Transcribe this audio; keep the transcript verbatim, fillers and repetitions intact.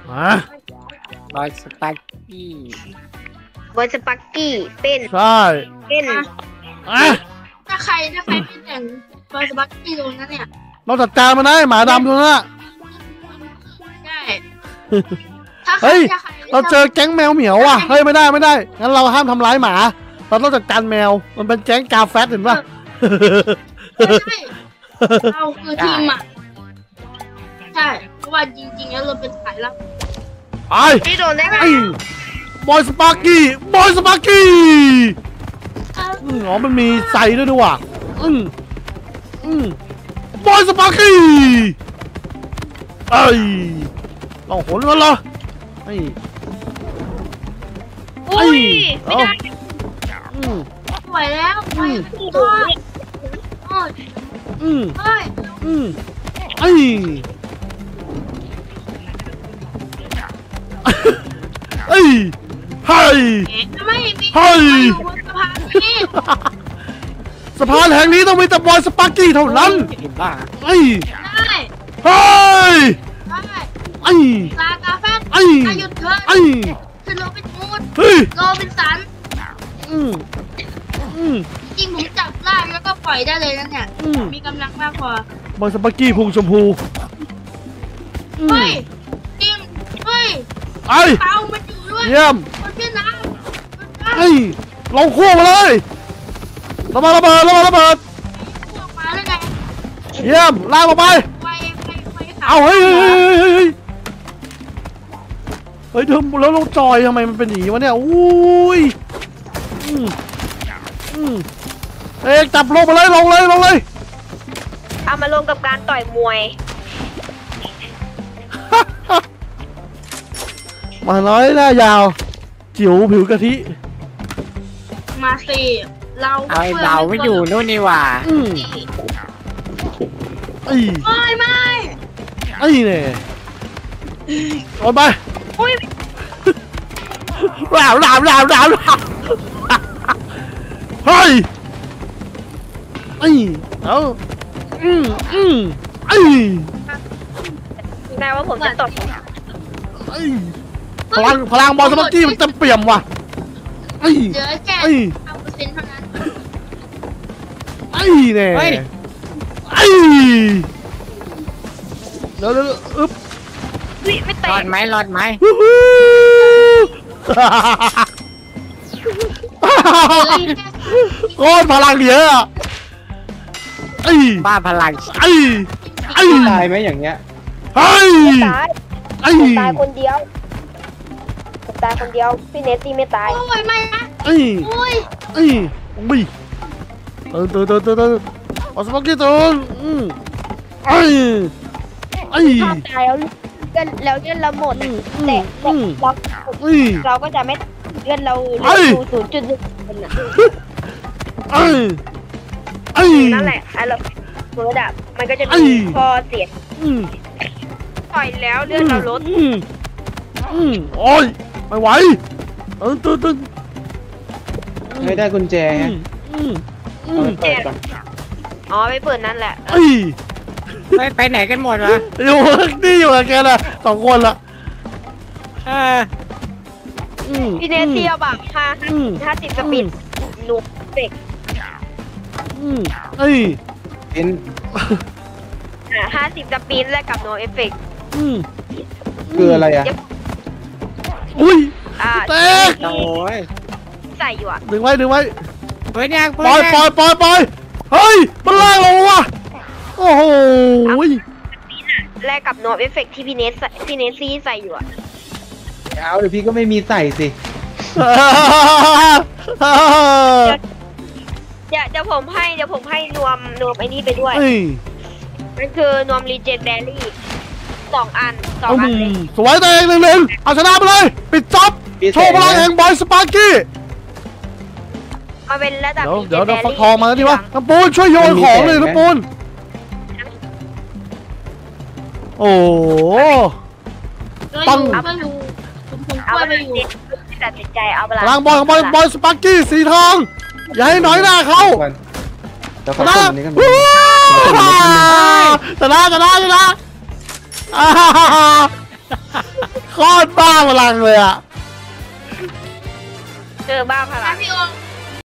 มาบอยสปักกี้บอยสปักกี้เป็นใช่เป็นอ่ะถ้าใครถ้าใครเป็นอย่างบอยสปักกี้ตรงนั้นเนี่ยเราจัดการมันได้หมาดำตรงนั้นอะใช่ถ้าใครเฮ้ยถ้าใครเราเจอแก๊งแมวเหมียวว่ะเฮ้ยไม่ได้ไม่ได้งั้นเราห้ามทำร้ายหมาเราต้องจัดการแมวมันเป็นแก๊งกาแฟตเห็นป่ะใช่เราคือทีมอ่ะใช่เพราะว่าจริงๆแล้วเราเป็นสายลับไอ้พี่โดนได้ไงบอยสปาร์กี้บอยสปาร์กี้อ๋อมันมีใส่ด้วยด้วยว่ะอืมอืมบอยสปาร์กี้ไอ้ลองหนมันเหรอไอ้อุ้ยไม่ได้อืมไหวแล้วไหวตัวโอ้ยอืมเฮ้ยอืมไอ้เฮ้ยเฮ้ยไม่มีเฮ้ยสะพานนี้สะพานแห่งนี้ต้องมีแต่บอยสปาร์กี้เท่านั้นไอ้ได้เฮ้ยไอ้ลากาแฟไอ้หยุดเถอะไอ้คือโรบินฮูดเฮ้ยโรบินสันอืมอืมจริงผมจับล่าแล้วก็ปล่อยได้เลยนะเนี่ยมีกำลังมากพอบอยสปาร์กี้พุงชมพูเฮ้ยจริงเฮ้ยไอ้เตามันอยู่ด้วยเยี่ยมมันเป็นน้ำไอ้ลองคั่วมาเลยระเบิดระเบิดระเบิดระเบิดคั่วมาแล้วไงเยี่ยมลากมาไปไฟไฟไฟเอาเฮ้ยเฮ้ยเฮ้ยเฮ้ยเธอแล้วเราจอยทำไมมันเป็นอย่างนี้วะเนี่ยอุ้ยอืมอืมเอ๊ะจับลงมาเลยลงเลยลงเลยเอามาลงกับการต่อยมวยมาน้อยหน้ายาวจิ๋วผิวกะทิมาสิเราเอาไอ้เบาไม่อยู่นู่นนี่หว่าอืมไอ้ไม่ไม่ไอ้เนี่ยโอนไปอุ้ยราวราวราวราวราวเฮ้ยไอ้เอาอืมอืมไอ้นายว่าผมจะตดไอ้พลังพลังบอลสมัคกี้มันเต็มเปี่ยมว่ะไอ้เหลือแค่ห้าเปอร์เซ็นต์เท่านั้นไอ้เนี่ยไอ้เดี๋ยวเดี๋ยวอึ๊บไม่แตกรอดไหมรอดไหมโคตรพลังเยอะไอ้บ้าพลังไอ้ไอ้ตายไหมอย่างเงี้ยไอ้ตายไอ้ตายคนเดียวตายคนเดียวพี่เนตตี้ไม่ตายโอ้ยไม่นะไอ้โอ้ยไอ้บิตื่นตื่นตื่นตื่นตื่นอสมอกี้ตื่นไอ้ไอ้ตายแล้วเลื่อนแล้วเลื่อนเราหมดแต่เราเราก็จะไม่เลื่อนเราดูศูนย์จุดหนึ่งเป็นอ่ะไอ้ไอ้นั่นแหละไอ้เราเมื่อดับมันก็จะมีพอเสียต่อยแล้วเลื่อนเราลดอืมโอ้ยไม่ไหวตื่นตื่นตื่นไม่ได้กุญแจฮะเอาไปเปิดก่อนอ๋อไปเปิดนั่นแหละไปไปไหนกันหมดวะอยู่นี่อยู่กับแกนะสองคนละเออพี่เนสเซียแบบห้าห้าสิบสปีดนูเฟกเอ้ยเป็นอ่าห้าสิบสปีดแลกกับโนเอฟเฟกคืออะไรอ่ะอุ้ยเตะโอ้ยใส่อยู่อ่ะดึงไว้ดึงไว้เฮ้ยเนี่ยปล่อยปล่อยปล่อยปล่อยเฮ้ยมันลากลงว่ะโอ้โหแลกกับโนเอฟเฟกที่พี่เนสพี่เนสซี่ใส่อยู่อ่ะเอาเดี๋ยวพี่ก็ไม่มีใส่สิเดี๋ยวเดี๋ยวผมให้เดี๋ยวผมให้รวมรวมไอ้นี่ไปด้วยมันคือนวมรีเจนแดรี่สองอันสองอันเลยสวยตัวเองหนึ่งหนึ่งเอาชนะไปเลยปิดจ็อบโชว์พลังแห่งบอยสปาร์กี้มาเป็นระดับเดี๋ยวเดี๋ยวฟักทองมาแล้วดิวะน้ำปูนช่วยโยนของเลยน้ำปูนโอ้ปังเอาไปอยู่ผมเอาไปอยู่ตัดสินใจเอาพลังบอยของบอยบอยสปาร์กี้สีทองอย่าให้น้อยหน้าเขาชนะชนะชนะชนะโคตรบ้าพลังเลยอ่ะเจอบ้าพลันะงพี่โอม